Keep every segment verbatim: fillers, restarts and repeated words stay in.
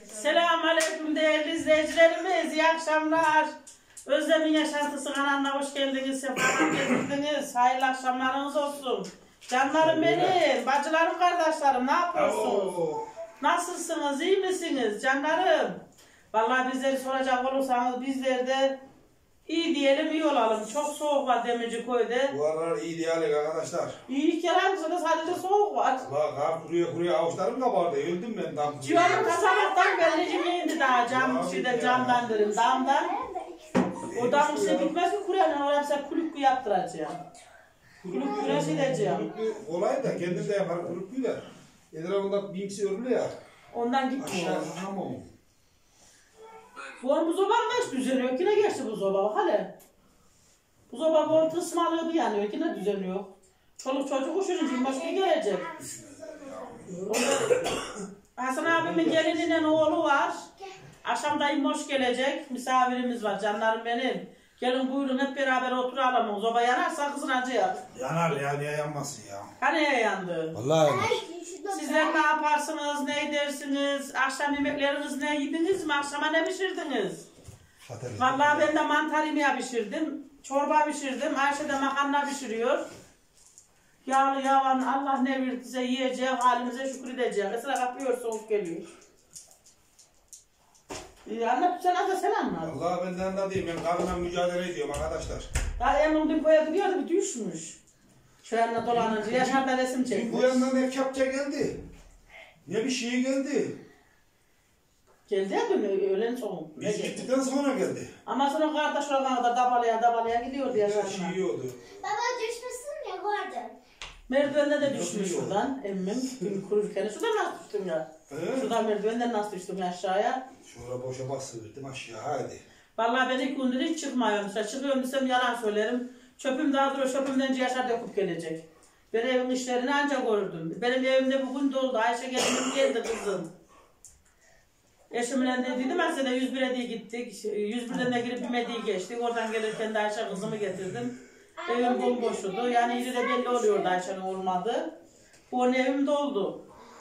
Selamünaleyküm değerli izleyicilerimiz. İyi akşamlar. Özlem'in yaşantısı kanalına hoş geldiniz. Sefalar getirdiniz. Hayırlı akşamlarınız olsun. Canlarım benim, bacılarım, kardeşlerim, ne yapıyorsunuz? Nasılsınız, iyi misiniz canlarım? Vallahi bizleri soracak olursanız bizler de iyi diyelim, iyi olalım. Çok soğuk var Demirci köyde. Bu aralar iyi diyelim arkadaşlar. İyi keremsiniz, sadece soğuk var. La kar kuruya kuruya avuçlarım kabardı. Öldüm ben tam. Civanın kasamaktan bellicim indi daha cam, şeyde camdan dedim, damdan. O damın şey bitmez ki kuruyanın oraya mesela kulüp yaptıracağım. Kulüp güneş edeceğim. Kolay da kendim de yaparım kulüp de. Etrafında binksi örülü ya. Ondan gitmiyor. Aşağı tamam. Bu bu zobanın da hiç düzeni yine geçti bu zoba bak hele. Bu zoba bu tısmalığı bir yanıyor yine düzeni yok. Çoluk çocuk uşurunca başka gelecek. Hasan abimin gelininin oğlu var. Akşam dayım hoş gelecek. Misafirimiz var canlarım benim. Gelin buyurun hep beraber oturalım. Zoba yanarsa kızın acıyor. Yanar ya niye yanmasın ya. Hani yandı? Vallahi Sizler ne yaparsınız, ne edersiniz? Akşam yemekleriniz ne yediniz mi? Akşama ne pişirdiniz? Satarız. Vallahi ben de mantar yemeği pişirdim. Çorba pişirdim. Ayşe de makarna pişiriyor. Yağlı yavan Allah ne verdiyse yiyeceğiz, halimize şükür edeceğiz. Mesela kapıyor soğuk geliyor. Ee, anlat sen de sen anlat. Vallahi ben de anlatayım. Ben karnımla mücadele ediyorum arkadaşlar. Daha Emin dün koya gidiyordu bir düşmüş. Şu yanına dolanınca Yaşar'da resim çekmiş. Bu yandan ne kepçe geldi. Ne bir şey geldi. Geldi ya dün öğlen sonu. Biz gittikten sonra geldi. Ama sonra kardeş oradan kadar dabalaya dabalaya gidiyordu Yaşar'la. Bir şey yiyordu. Baba düşmüşsün ya gördüm. Merdivende de düşmüş şuradan emmim. Gün kururken. Şuradan nasıl düştüm ya? He? Şuradan merdivenden nasıl düştüm aşağıya? Şuraya boşa bastırdım aşağı hadi. Vallahi ben ilk gündür hiç çıkmıyorum. Dışarı çıkıyorum desem yalan söylerim. Çöpüm daha duruyor. Çöpümden Yaşar döküp gelecek. Ben evin işlerini ancak gördüm. Benim evimde bugün doldu. Ayşe geldim geldi kızım. Eşimle dediydim ben sene yüz bire diye gittik. yüz birden de girip Bimedi'yi geçtik. Oradan gelirken de Ayşe kızımı getirdim. Evim bomboşudu. Yani yeri de belli oluyordu Ayşe'nin olmadı. Bu onun evim doldu.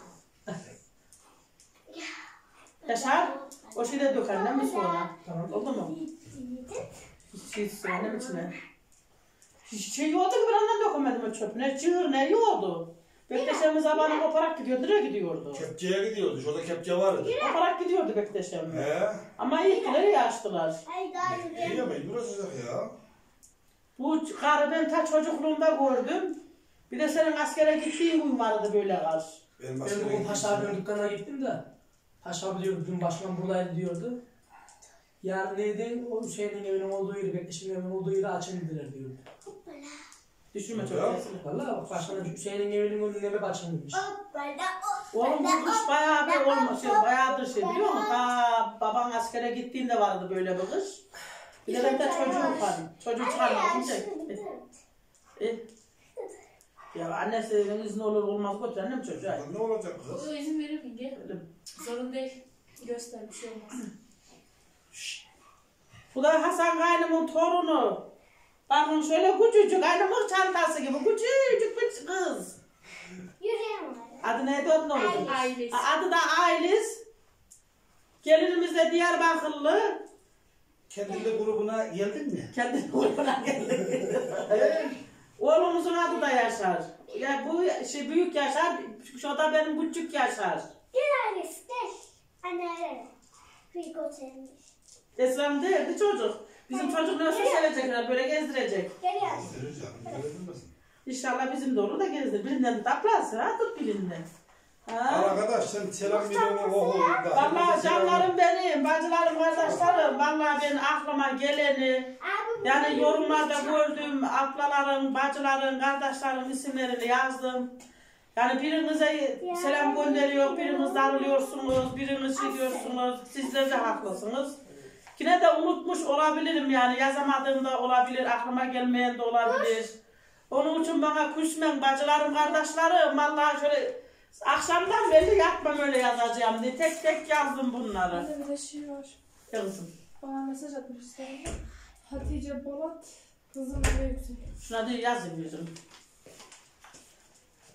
Yaşar, o şeyi de dök annem mi sonra? Tamam. Oldu mu? Şey annem içine. Şey yoktu ki ben ondan dökemedim o çöp. Ne çığır ne yoktu. Bekleşemiz zamanı koparak gidiyordu, nereye gidiyordu? Kepçeye gidiyordu. Şurada kepçe vardı. Koparak gidiyordu Bekleşemiz. He? Ama ilkleri yaştılar. Ay daha İyi yürüyeyim. ya mecbur olacak ya. Bu karı ben ta çocukluğumda gördüm. Bir de senin askere gittiğin gün vardı böyle kar. Ben Ben bugün Paşa abinin dükkana gittim de Paşa abi diyordu, dün başkan buradaydı diyordu. Yarın neydi, o Hüseyin'in evinin olduğu yeri, Bekleşim'in evinin olduğu yeri açın dediler diyordu. Düşürme Ya. çok kesin. Valla bak başkanın Hüseyin'in evinin önüne hep açın demiş. Hoppala Oğlum bu kış bayağı bir olmuş, şey, bayağıdır şey biliyor musun? Ta baban askere gittiğinde vardı böyle bir kış. Bir de ben de çocuğum var. Çocuk çıkarmadım çek. E, ya annesinin izni olur olmaz götür annem çocuğa. Ne olacak kız? O izin verir mi? Gel. Öyle. Sorun değil. Göster bir şey olmaz. Bu da Hasan kaynımın torunu. Bakın şöyle küçücük, aynı mıh çantası gibi küçücük bir kız. yürüyemem. Adı neydi onun oğlu? Ailes. Adı da Ailes. Gelinimiz de Diyarbakırlı. Kendinde grubuna geldin mi? Kendi grubuna geldi. Oğlumuzun adı da Yaşar. Ya bu şey büyük Yaşar, şu da benim küçük Yaşar. Gel ailesi gel. Anne. Figo sevmiş. Esra'm değildi çocuk. Bizim çocuk nasıl sevecekler, böyle gezdirecek. Gel ya. Gösterir canım. Görebilmesin. İnşallah bizim de olur da gezdir. Birinden taplarsın ha, tut birinden. Ha? Arkadaş sen selam milyonu oku. Vallahi canlarım benim, bacılarım, kardeşlerim. Vallahi ben aklıma geleni, Abi, yani yorumlarda gördüğüm ablaların, bacıların, kardeşlerin isimlerini yazdım. Yani birinize selam gönderiyor, biriniz darılıyorsunuz, biriniz şey diyorsunuz, sizler de haklısınız. Yine de unutmuş olabilirim yani, yazamadığım da olabilir, aklıma gelmeyen de olabilir. Onun için bana küsmen bacılarım, kardeşlerim, vallahi şöyle akşamdan beri yatmam öyle yazacağım diye tek tek yazdım bunları. Burada bir de şey var. Yazın. Bana mesaj atmış istedim. Hatice Bolat, kızım ve yüksek. Şuna da yazayım yüzüm.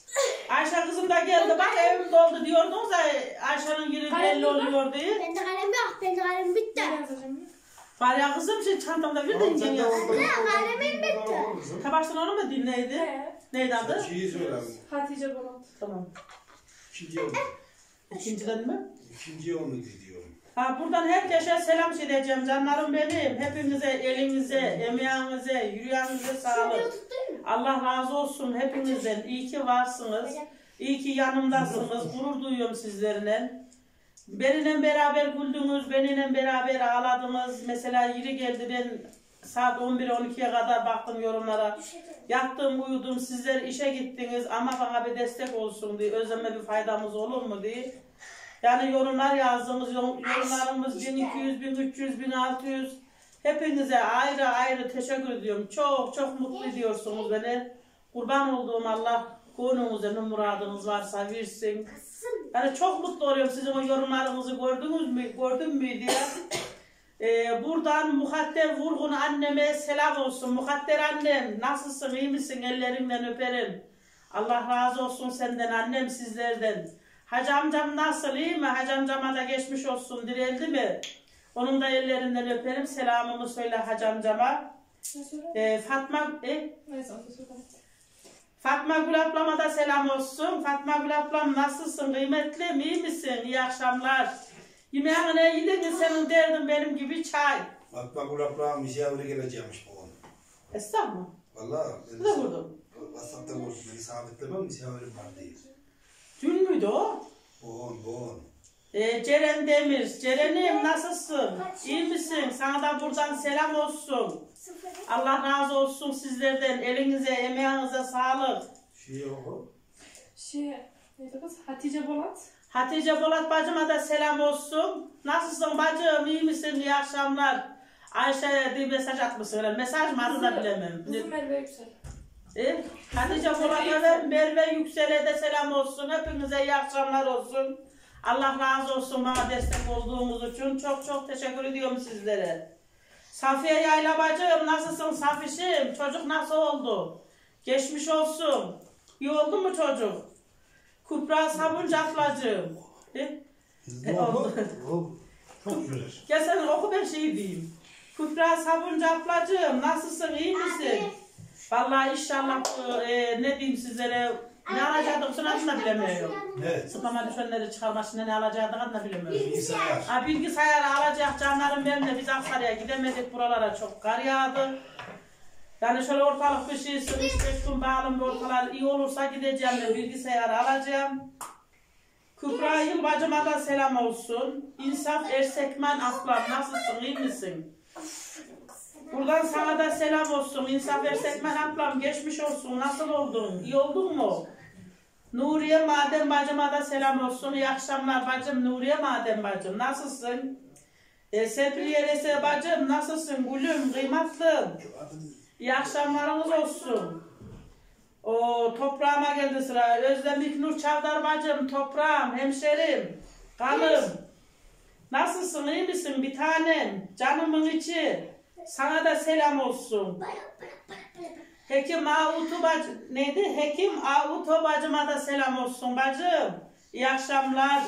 Ayşe kızım da geldi bak evim doldu diyordunuz ya Ayşe'nin yeri belli oluyor diye. Bende kalem yok. Bende kalem bitti. Ne yazacağım? Var ya kızım şimdi çantamda bir de Tamam, ince sen de yazsın. orada- kalemim bitti. Tamam, kızım. Tabaştan onu mu dinleydi? He. Neydi adı? Şeyi söyle. Hatice Bolat. Tamam. İkinci yol. İkinciden mi? İkinci yol mu diyorum. Ha buradan herkese selam söyleyeceğim canlarım benim. Hepinize elinize, emeğinize, yüreğinize sağlık. Allah razı olsun hepinizden. İyi ki varsınız. İyi ki yanımdasınız. Gurur duyuyorum sizlerle. Benimle beraber güldünüz, benimle beraber ağladınız. Mesela yeri geldi ben saat on bir on ikiye kadar baktım yorumlara. Yattım, uyudum, sizler işe gittiniz ama bana bir destek olsun diye, özleme bir faydamız olur mu diye. Yani yorumlar yazdığımız yorumlarımız bin iki yüz, bin üç yüz, bin altı yüz. Hepinize ayrı ayrı teşekkür ediyorum. Çok çok mutlu ediyorsunuz beni. Kurban olduğum Allah gönlünüzde ne muradınız varsa versin. Yani çok mutlu oluyorum sizin o yorumlarınızı gördünüz mü, gördün mü diye. Ee, buradan Mukadder Vurgun anneme selam olsun. Mukadder annem nasılsın, iyi misin? Ellerinden öperim. Allah razı olsun senden annem, sizlerden. Hacı amcam nasıl, iyi mi? Hacı amcama da geçmiş olsun, dirildi mi? Onun da ellerinden öperim. Selamımı söyle hacı amcama. Ne söyle? Ee, Fatma... E? Neyse onu söyle. Fatma Gül ablama da selam olsun. Fatma Gül ablam nasılsın? Kıymetlim, iyi misin? İyi akşamlar. Yemeğine ne yedin senin derdin benim gibi çay. Fatma Gülaplığa misafire geleceğimiş bu onu. Estağfurullah. Valla. Bu da vurdum. WhatsApp'ta vurdum. Beni sabitlemem misafirim var değil. Dün müydü o? Bu on, bu on. Ee, Ceren Demir. Ceren'im nasılsın? İyi misin? Sana da buradan selam olsun. Allah razı olsun sizlerden. Elinize, emeğinize sağlık. Şey yok o. Şey, neydi kız? Hatice Bolat. Hatice Bolat bacıma da selam olsun. Nasılsın bacım? İyi misin? İyi akşamlar. Ayşe bir mesaj atmışsın. Mesaj mı adı da bilemem. Kızım Merve Yüksel. E, Hatice Bolat'a ve Merve Yüksel'e de selam olsun. Hepinize iyi akşamlar olsun. Allah razı olsun bana destek olduğumuz için. Çok çok teşekkür ediyorum sizlere. Safiye Yayla bacım nasılsın Safişim? Çocuk nasıl oldu? Geçmiş olsun. İyi oldu mu çocuk? Kübra Sabuncu ablacığım. E? E, oldu. Çok güzel. Gel sen oku ben şey diyeyim. Kübra Sabuncu ablacığım nasılsın iyi misin? Vallahi inşallah e, ne diyeyim sizlere ne alacaktık sınavını da bilemiyorum. Evet. Sıklama düşenleri çıkarmak için ne alacaktık da bilemiyorum. Bilgisayar. Ha, bilgisayarı alacak canlarım benim de biz Aksaray'a gidemedik buralara çok kar yağdı. Yani şöyle ortalık bir şeysin üç beş gün bağlı bir ortalar iyi olursa gideceğim de bilgisayarı alacağım. Kübra Yılbacıma da selam olsun. İnsaf Ersekmen ablam nasılsın iyi misin? Buradan sana da selam olsun. İnsaf Ersekmen ablam geçmiş olsun. Nasıl oldun? İyi oldun mu? Nuriye Madem bacıma da selam olsun. İyi akşamlar bacım. Nuriye Madem bacım nasılsın? E, Sepriye Rese bacım nasılsın? Gülüm, kıymatlım. İyi akşamlarınız olsun. O toprağıma geldi sıra. Özlemik Nur Çavdar bacım, toprağım, hemşerim, kanım. Nasılsın, iyi misin bir tanem? Canımın içi. Sana da selam olsun. Hekim Avutu bacım, neydi? Hekim Avutu bacıma da selam olsun bacım. İyi akşamlar.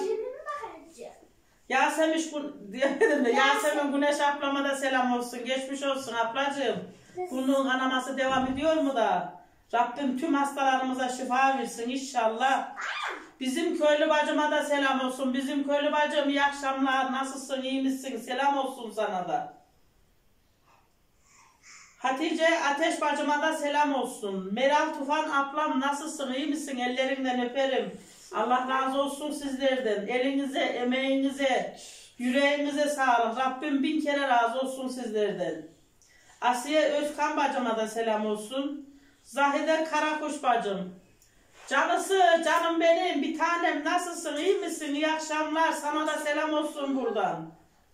Yasemin, diyemedim de Yasemin Güneş ablama da selam olsun. Geçmiş olsun ablacığım. Bunun kanaması devam ediyor mu da? Rabbim tüm hastalarımıza şifa versin inşallah. Bizim köylü bacıma da selam olsun. Bizim köylü bacım iyi akşamlar. Nasılsın, iyi misin? Selam olsun sana da. Hatice Ateş bacıma da selam olsun. Meral Tufan ablam nasılsın, iyi misin? Ellerinden öperim. Allah razı olsun sizlerden. Elinize, emeğinize, yüreğinize sağlık. Rabbim bin kere razı olsun sizlerden. Asiye Özkan bacıma da selam olsun. Zahide Karakuş bacım. Canısı, canım benim, bir tanem nasılsın, iyi misin? İyi akşamlar. Sana da selam olsun buradan.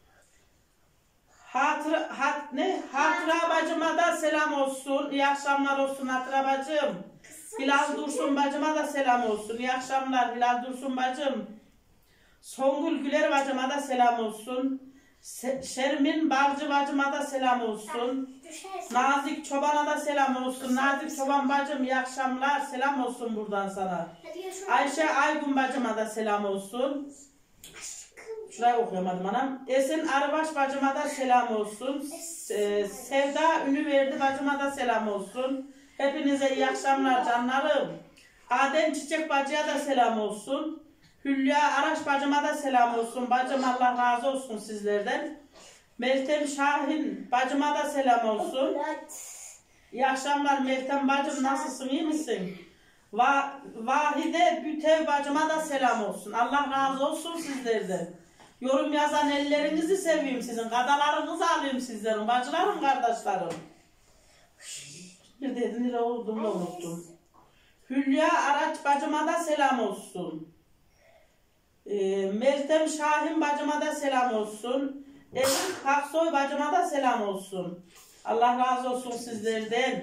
Hatıra, hat, ne? Hatıra bacıma da selam olsun. İyi akşamlar olsun Hatıra bacım. Hilal Dursun bacıma da selam olsun. İyi akşamlar Hilal Dursun bacım. Songül Güler bacıma da selam olsun. Se- Şermin Balcı bacıma da selam olsun. Düşersin. Nazik Çoban'a da selam olsun. Nazik Çoban bacım iyi akşamlar. Selam olsun buradan sana. Hadi gel şöyle. Ayşe Aygun bacıma da selam olsun. Şurayı okuyamadım anam. Esin Arbaş bacıma da selam olsun. Ee, Sevda Ünüverdi bacıma da selam olsun. Hepinize iyi akşamlar canlarım. Adem Çiçek bacıya da selam olsun. Hülya Araş bacıma da selam olsun. Bacım Allah razı olsun sizlerden. Meltem Şahin bacıma da selam olsun. İyi akşamlar Meltem bacım, nasılsın, iyi misin? Va Vahide Bütev bacıma da selam olsun. Allah razı olsun sizlerden. Yorum yazan ellerinizi seveyim sizin. Kadalarınızı alayım sizlerin. Bacılarım, kardeşlerim. Bir dedi nere olduğumu unuttum. Hülya Araç bacıma da selam olsun. Ee, Meltem Şahin bacıma da selam olsun. Elif Kaksoy bacıma da selam olsun. Allah razı olsun sizlerden.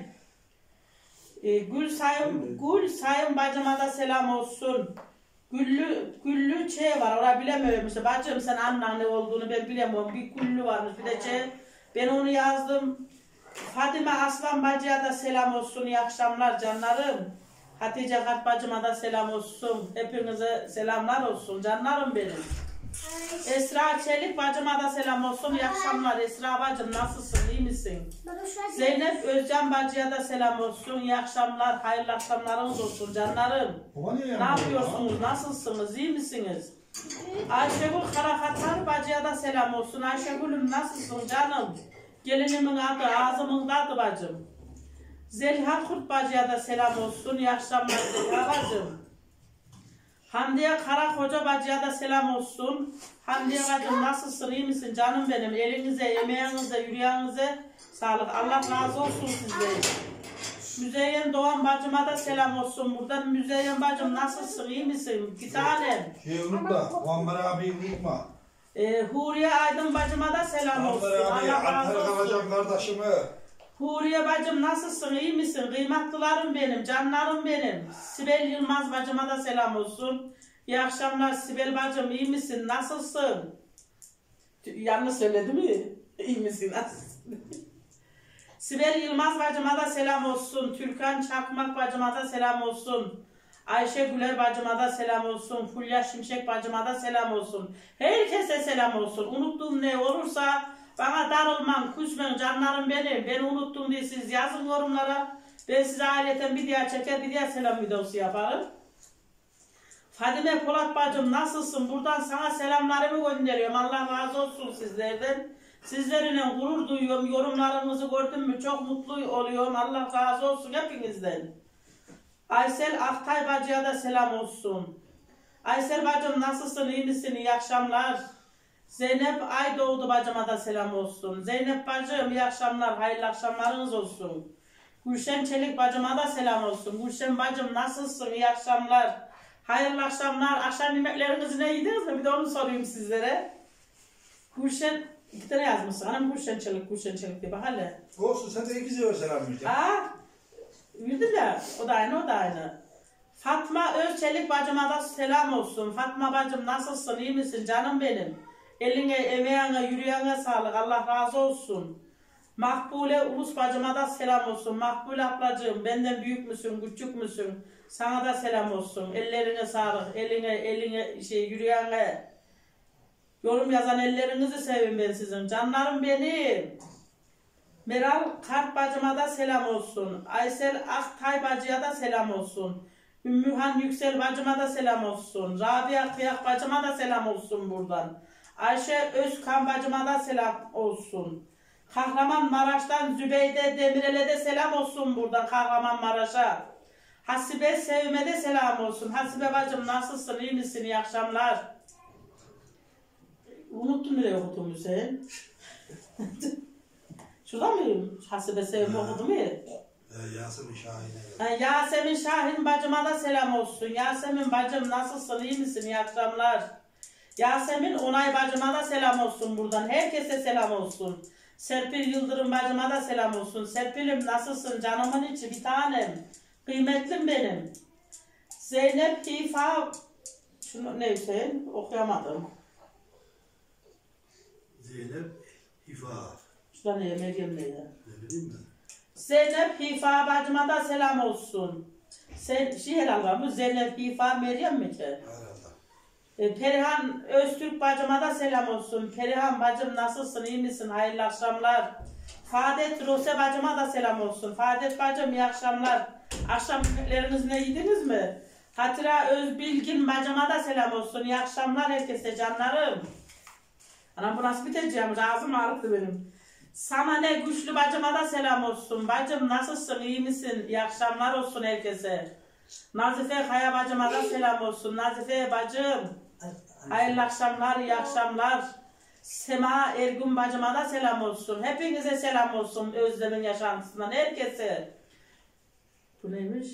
Ee, Gül Sayın Gül Sayın bacıma da selam olsun. Güllü Güllü Ç var. Orayı bilemiyorum işte. Bacım sen annen ne olduğunu ben bilemiyorum. Bir Güllü varmış, bir de Ç. Ben onu yazdım. Fatime Aslan bacıya da selam olsun. İyi akşamlar canlarım. Hatice Kart bacıma da selam olsun. Hepinize selamlar olsun canlarım benim. Esra Çelik bacıma da selam olsun. İyi akşamlar Esra bacım, nasılsın, iyi misin? Zeynep Özcan bacıya da selam olsun. İyi akşamlar, hayırlı akşamlarınız olsun canlarım. Ne yapıyorsunuz, nasılsınız, iyi misiniz? Ayşegül Karakatar bacıya da selam olsun. Ayşegül'üm nasılsın canım? Gelinimin adı, ağzımın adı bacım. Zeliha Kurt bacıya da selam olsun. İyi akşamlar Zeliha bacım. Hamdiye Karakoca bacıya da selam olsun. Hamdiye bacım nasılsın, iyi misin canım benim? Elinize, yemeğinize, yüreğinize sağlık. Allah razı olsun sizlere. Müzeyyen Doğan bacıma da selam olsun buradan. Müzeyyen bacım nasılsın, iyi misin? Bir tanem. Şey unutma, Muammer abiyi unutma. Ee, Huriye Aydın bacıma da selam olsun. Muammer abi, Allah razı Alper olsun. kalacak kardeşimi. Huriye bacım nasılsın, iyi misin? Kıymetlilerim benim, canlarım benim. Sibel Yılmaz bacıma da selam olsun. İyi akşamlar Sibel bacım, iyi misin? Nasılsın? Yanlış söyledi mi? İyi misin? Nasılsın? Sibel Yılmaz bacıma da selam olsun. Türkan Çakmak bacıma da selam olsun. Ayşe Güler bacıma da selam olsun. Fulya Şimşek bacıma da selam olsun. Herkese selam olsun. Unuttuğum ne olursa bana darılmam, küsmem canlarım benim. Beni unuttum diye siz yazın yorumlara. Ben size aileten bir diğer çeker, bir diğer selam videosu yaparım. Fadime Polat bacım nasılsın? Buradan sana selamlarımı gönderiyorum. Allah razı olsun sizlerden. Sizlerle gurur duyuyorum. Yorumlarınızı gördüm mü çok mutlu oluyorum. Allah razı olsun hepinizden. Aysel Aktay bacıya da selam olsun. Aysel bacım nasılsın? İyi misin? İyi akşamlar. Zeynep Aydoğdu bacıma da selam olsun. Zeynep bacım iyi akşamlar. Hayırlı akşamlarınız olsun. Gülşen Çelik bacıma da selam olsun. Gülşen bacım nasılsın? İyi akşamlar. Hayırlı akşamlar. Akşam yemeklerinizi ne yediniz mi? Bir de onu sorayım sizlere. Gülşen, iki tane yazmışsın. Hanım Gülşen Çelik, Gülşen Çelik diye bak hele. Olsun, sen de ikizi ver selam vereceğim. Aa, bildim ya. O da aynı, o da aynı. Fatma Özçelik bacıma da selam olsun. Fatma bacım nasılsın? İyi misin canım benim? Eline, emeğine, yüreğine sağlık. Allah razı olsun. Makbule Ulus bacıma da selam olsun. Makbule ablacığım benden büyük müsün, küçük müsün? Sana da selam olsun. Ellerine sağlık. Eline, eline, şey, yüreğine. Yorum yazan ellerinizi sevin ben sizin. Canlarım benim. Meral Kart bacıma da selam olsun. Aysel Aktay bacıya da selam olsun. Ümmühan Yüksel bacıma da selam olsun. Rabia Kıyak bacıma da selam olsun buradan. Ayşe Özkan bacıma da selam olsun. Kahramanmaraş'tan Zübeyde Demirel'e de selam olsun buradan Kahramanmaraş'a. Hasibe Sevim'e de selam olsun. Hasibe bacım nasılsın, iyi misin, iyi akşamlar. Unuttum nereye okudum Hüseyin. Şurada mıyım? Hasibe Sevim'i okudum ya. Yasemin Şahin'e. Ha, Yasemin Şahin bacıma da selam olsun. Yasemin bacım nasılsın, iyi misin, iyi akşamlar. Yasemin Onay bacıma da selam olsun buradan. Herkese selam olsun. Serpil Yıldırım bacıma da selam olsun. Serpil'im nasılsın canımın içi bir tanem. Kıymetlim benim. Zeynep Hifa. Şunu neyse okuyamadım. Zeynep Şurada ne Meryem ne ya? Ne bileyim ben. Zeynep Hifa bacıma da selam olsun. Sen şey herhalde bu Zeynep Hifa Meryem mi ki? Herhalde. E, Perihan Öztürk bacıma da selam olsun. Perihan bacım nasılsın, iyi misin? Hayırlı akşamlar. Faadet Rose bacıma da selam olsun. Faadet bacım iyi akşamlar. Akşam yemekleriniz ne yediniz mi? Hatıra Özbilgin bacıma da selam olsun. İyi akşamlar herkese canlarım. Anam bu nasıl biteceğim? Ağzım ağrıttı benim. Sana ne güçlü bacıma da selam olsun. Bacım nasılsın, iyi misin? İyi akşamlar olsun herkese. Nazife Kaya bacıma da selam olsun. Nazife bacım. Hayırlı akşamlar, iyi akşamlar. Sema Ergun bacıma da selam olsun. Hepinize selam olsun Özlem'in yaşantısından herkese. Bu neymiş?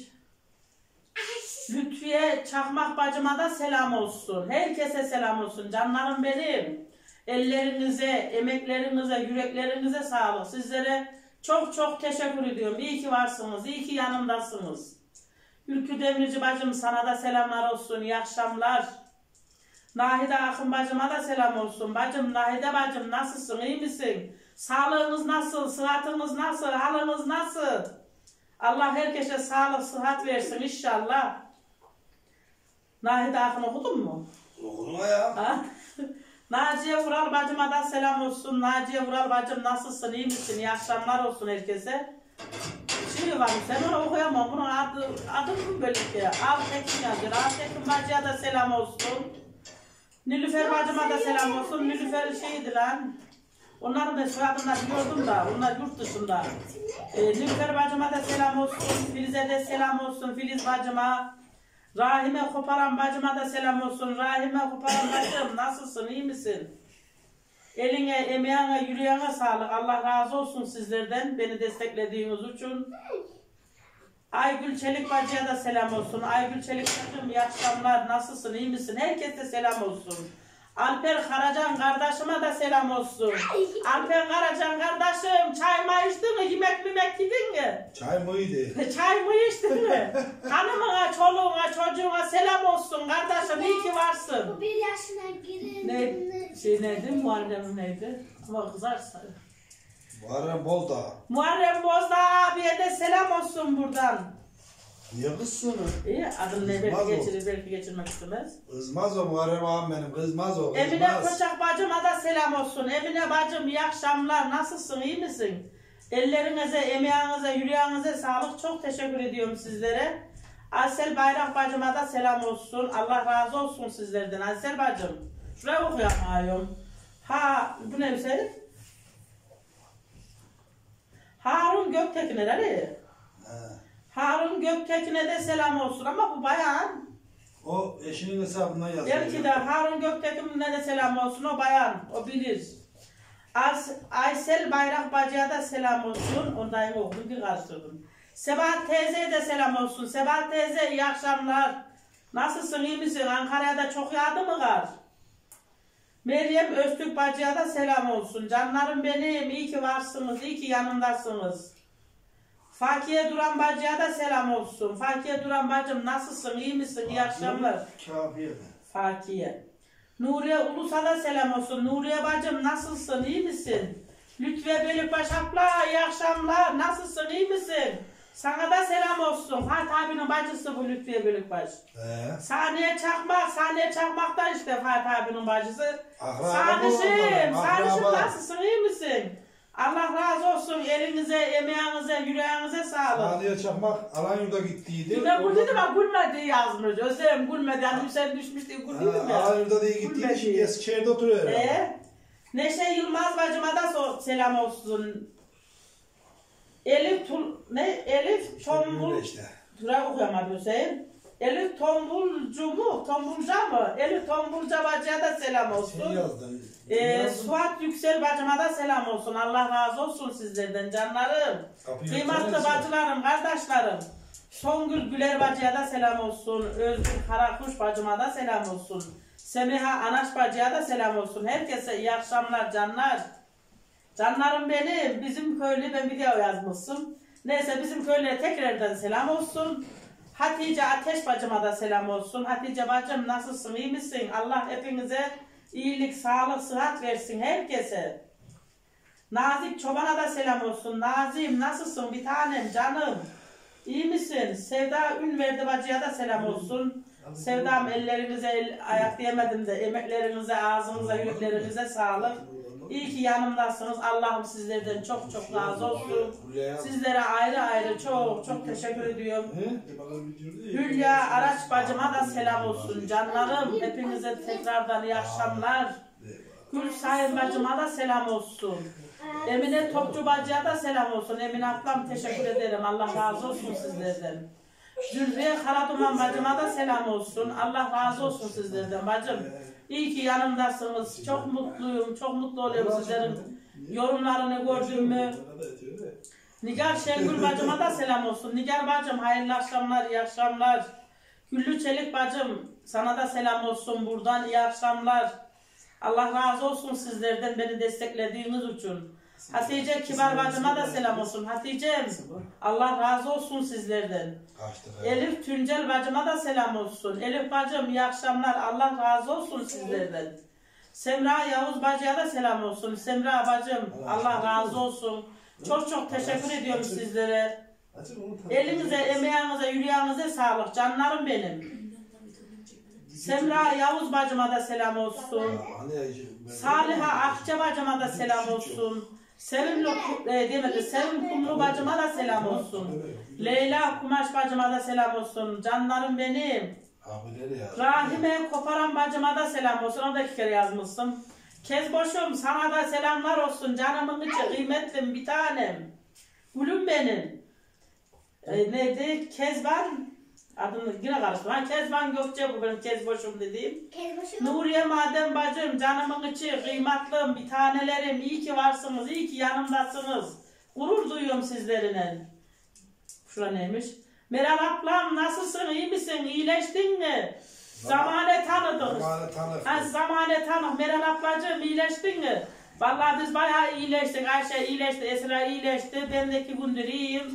Lütfiye Çakmak bacıma da selam olsun. Herkese selam olsun. Canlarım benim. Ellerinize, emeklerinize, yüreklerinize sağlık. Sizlere çok çok teşekkür ediyorum. İyi ki varsınız, iyi ki yanımdasınız. Ülkü Demirci bacım sana da selamlar olsun. İyi akşamlar. Nahide Akın bacıma da selam olsun. Bacım Nahide bacım nasılsın, iyi misin? Sağlığınız nasıl, sıhhatiniz nasıl, haliniz nasıl? Allah herkese sağlık, sıhhat versin inşallah. Nahide Akın okudun mu? Okudum ya. Ha? Naciye Vural bacıma da selam olsun. Naciye Vural bacım nasılsın, iyi misin? İyi akşamlar olsun herkese. Şey var, sen onu okuyamam. Bunun adı, adı mı böyle ki? Altekin yazıyor. Altekin bacıya da selam olsun. Nilüfer bacıma da selam olsun. Nilüfer şeydi lan. Onların da soyadını biliyordum da. Onlar yurt dışında. Ee, Nilüfer bacıma da selam olsun. Filiz'e de selam olsun. Filiz bacıma. Rahime Koparan bacıma da selam olsun. Rahime Koparan bacım nasılsın, iyi misin? Eline, emeğine, yüreğine sağlık. Allah razı olsun sizlerden beni desteklediğiniz için. Aygül Çelik bacıya da selam olsun. Aygül Çelik bacım iyi akşamlar. Nasılsın, iyi misin? Herkese selam olsun. Alper Karacan kardeşime de selam olsun. Alper Karacan kardeşim çay mı içtin mi? Yemek mi yedin mi? Çay mıydı? Çay mı içtin mi? Hanımına, çoluğuna, çocuğuna selam olsun. Kardeşim iyi ki varsın. Bu bir yaşına girin. Ne? Şey neydi? Muharrem neydi? Ama kızarsa. Muharrem Bozdağ. Muharrem Bozdağ abiye de selam olsun buradan. Niye kızsın o? İyi, adını ne Kızmaz belki o. geçirir, belki geçirmek istemez. Kızmaz o Muharrem ağam benim. Kızmaz o. Kızmaz. Emine Koçak bacıma da selam olsun. Emine bacım iyi akşamlar. Nasılsın, iyi misin? Ellerinize, emeğinize, yüreğinize sağlık. Çok teşekkür ediyorum sizlere. Aysel Bayrak bacıma da selam olsun. Allah razı olsun sizlerden Aysel bacım. Şuraya okuyamıyorum. Ha, bu ne bir şey? Harun Göktekin'e nereye? He. Harun Göktekin'e de selam olsun ama bu bayan. O eşinin hesabından yazıyor. Belki de Harun Göktekin'e de selam olsun, o bayan, o bilir. As Aysel Bayrak bacıya da selam olsun, ondayım okudum bir karıştırdım. Sebahat teyzeye de selam olsun. Sebahat teyze iyi akşamlar. Nasılsın, iyi misin? Ankara'da çok yağdı mı kar? Meryem Öztürk bacıya da selam olsun. Canlarım benim, iyi ki varsınız, iyi ki yanımdasınız. Fakiye Duran bacıya da selam olsun. Fakiye Duran bacım nasılsın, iyi misin? İyi akşamlar. Kafiye de. Fakiye. Nuriye Ulus'a da selam olsun. Nuriye bacım nasılsın, iyi misin? Lütfiye Bölükbaş abla iyi akşamlar. Nasılsın, iyi misin? Sana da selam olsun. Fatih abinin bacısı bu Lütfiye Bölükbaş. He. Saniye Çakmak, Saniye Çakmak da işte Fatih abinin bacısı. Akraba Sanişim, bu, Sanişim akraba. nasılsın, iyi misin? Allah razı olsun. Elinize, emeğinize, yüreğinize sağlık. Saniye Çakmak Alanyur'da gittiydi. Bir de gülmedi mi? Gülmedi yazmış. Özlem gülmedi. Yani sen düşmüş diye gülmüyor mu? Alanyur'da diye gittiydi. Gülmedi. Şimdi Eskişehir'de oturuyor herhalde. Ee, Neşe Yılmaz bacıma da so selam olsun. Elif Tul... Ne? Elif Tombul... Öyle işte. Tura okuyamadı Hüseyin. Elif Tombulcu mu? Tombulca mı? Elif Tombulca bacıya da selam olsun. Şey yazdın. Ee, Suat Yüksel bacıma da selam olsun. Allah razı olsun sizlerden canlarım. Kapıyı Kıymetli açarız. bacılarım, kardeşlerim. Songül Güler bacıya da selam olsun. Özgür Karakuş bacıma da selam olsun. Semiha Anaş bacıya da selam olsun. Herkese iyi akşamlar canlar. Canlarım benim. Bizim köylü ben video yazmışım. Neyse bizim köylüye tekrardan selam olsun. Hatice Ateş bacıma da selam olsun. Hatice bacım nasılsın, iyi misin? Allah hepinize iyilik, sağlık, sıhhat versin herkese. Nazik Çoban'a da selam olsun. Nazim nasılsın bir tanem canım? İyi misin? Sevda Ünverdi bacıya da selam olsun. Sevdam ellerinize el, ayak diyemedim de emeklerinize, ağzınıza, yüreklerinize sağlık. İyi ki yanımdasınız. Allah'ım sizlerden çok çok razı olsun. Sizlere ayrı ayrı çok çok teşekkür ediyorum. Hülya Araç bacıma da selam olsun. Canlarım hepinize tekrardan iyi akşamlar. Gül Sayın bacıma da selam olsun. Emine Topçu bacıya da selam olsun. Emine ablam teşekkür ederim. Allah razı olsun sizlerden. Zülfiye Karaduman bacıma da selam olsun. Allah razı olsun sizlerden bacım. İyi ki yanımdasınız. Çok mutluyum. Çok mutlu oluyorum sizlerin yorumlarını gördüğümü. Nigar Şengül bacıma da selam olsun. Nigar bacım hayırlı akşamlar, iyi akşamlar. Güllü Çelik bacım sana da selam olsun buradan. İyi akşamlar. Allah razı olsun sizlerden beni desteklediğiniz için. Hatice Kibar bacıma da selam olsun. Hatice'm Allah razı olsun sizlerden. Elif Tüncel bacıma da selam olsun. Elif bacım iyi akşamlar. Allah razı olsun sizlerden. Semra Yavuz bacıya da selam olsun. Semra bacım Allah razı olsun. Çok çok teşekkür ediyorum sizlere. Elinize, emeğinize, yüreğinize sağlık canlarım benim. Semra Yavuz bacıma da selam olsun. Saliha Akça bacıma da selam olsun. Sevim e, demedi, Sevim Kumru bacıma da selam olsun. Leyla Kumaş bacıma da selam olsun. Canlarım benim. Rahime Koparan bacıma da selam olsun. Onu da iki kere yazmışsın. Kezboşum sana da selamlar olsun. Canımın içi kıymetlim bir tanem. Gülüm benim. E, neydi? Kezban. Adını yine karıştırdım. Ha, Kezban Gökçe bu benim Kezboşum dediğim. Kezboşum. Nuriye Madem bacım, canımın içi, kıymatlım, bir tanelerim. İyi ki varsınız, iyi ki yanımdasınız. Gurur duyuyorum sizlerine. Şura neymiş? Meral ablam nasılsın, iyi misin, iyileştin mi? Zamane tanıdık. Zamane tanıdık. Ha, zamane tanıdık. Meral ablacığım iyileştin mi? Vallahi biz bayağı iyileştik. Ayşe iyileşti, Esra iyileşti. Ben de iki gündür iyiyim.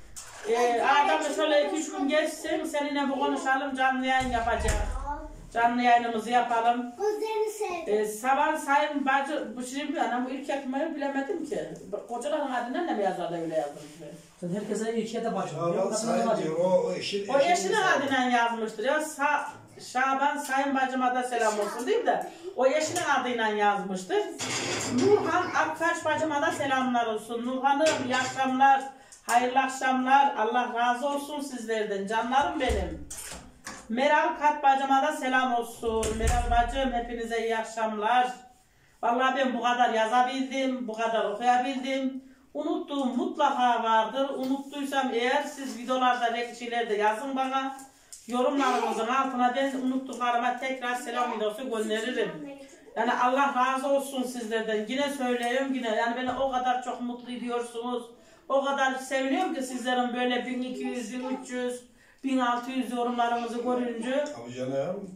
Ee, Adamı şöyle iki üç gün geçsin, seninle bu konuşalım, canlı yayın yapacağız. Canlı yayınımızı yapalım. Ee, sabah sayın bacı, bu şimdi anam bu ilk ekmeği bilemedim ki. Kocaların adına ne mi yazarlar öyle yazdım ben. Herkese ilkiye de başlıyor. Şaban Sayın diyor, o eşin, o eşinin adına yazmıştır ya. Sa Şaban Sayın bacıma da selam olsun değil de o eşinin adıyla yazmıştır. Nurhan Aktaş bacıma da selamlar olsun. Nurhan'ım iyi akşamlar. Hayırlı akşamlar. Allah razı olsun sizlerden. Canlarım benim. Meral Kat bacıma da selam olsun. Meral bacım hepinize iyi akşamlar. Vallahi ben bu kadar yazabildim. Bu kadar okuyabildim. Unuttuğum mutlaka vardır. Unuttuysam eğer siz videolarda, rekişilerde yazın bana. Yorumlarınızın altına ben unuttuklarıma tekrar selam videosu gönderirim. Yani Allah razı olsun sizlerden. Yine söyleyeyim yine. Yani beni o kadar çok mutlu ediyorsunuz. O kadar seviniyorum ki sizlerin böyle bin iki yüz, bin üç yüz, bin altı yüz yorumlarımızı görünce. Tabii canım.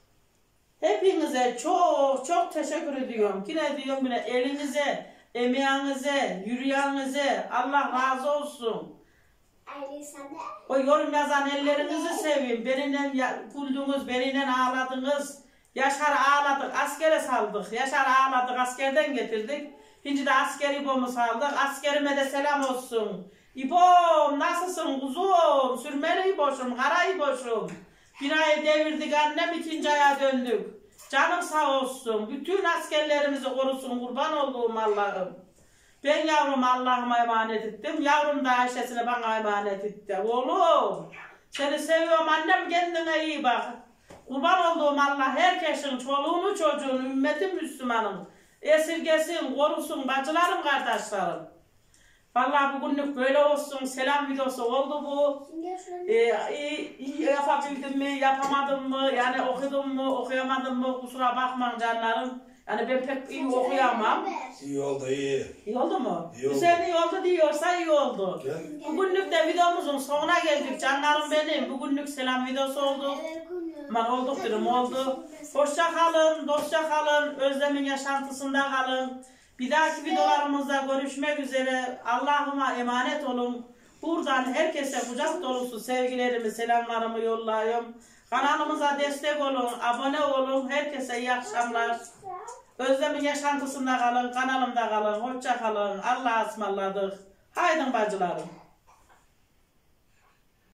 Hepinize çok çok teşekkür ediyorum. Yine diyorum yine elinize, emeğinize, yüreğinize Allah razı olsun. O yorum yazan ellerinizi seveyim. Benimle güldünüz, benimle ağladınız. Yaşar ağladık, askere saldık. Yaşar ağladık, askerden getirdik. Şimdi de asker İbo'mu saldık. Askerime de selam olsun. İbo'm nasılsın kuzum? Sürmeli İbo'şum, kara İbo'şum. Bir ayı devirdik annem, ikinci aya döndük. Canım sağ olsun. Bütün askerlerimizi korusun, kurban olduğum Allah'ım. Ben yavrum Allah'ıma emanet ettim. Yavrum da Ayşe'sine bana emanet etti. Oğlum seni seviyorum annem, kendine iyi bak. Kurban olduğum Allah herkesin çoluğunu çocuğunu, ümmetin Müslümanım esirgesin, korusun bacılarım, kardeşlerim. Vallahi bugünlük böyle olsun. Selam videosu oldu bu. Ee, iyi, iyi yapabildim mi, yapamadım mı? Yani okudum mu, okuyamadım mı? Kusura bakmayın canlarım. Yani ben pek iyi okuyamam. İyi oldu, iyi. İyi oldu mu? İyi oldu. Güzel iyi oldu diyorsa iyi oldu. Gel. Bugünlük de videomuzun sonuna geldik canlarım benim. Bugünlük selam videosu oldu. Aman olduk dedim oldu. Hoşça kalın, dostça kalın, Özlem'in yaşantısında kalın. Bir dahaki videolarımızda görüşmek üzere. Allah'ıma emanet olun. Buradan herkese kucak dolusu sevgilerimi, selamlarımı yollayayım. Kanalımıza destek olun, abone olun. Herkese iyi akşamlar. Özlem'in yaşantısında kalın, kanalımda kalın. Hoşça kalın. Allah'a ısmarladık. Haydın bacılarım.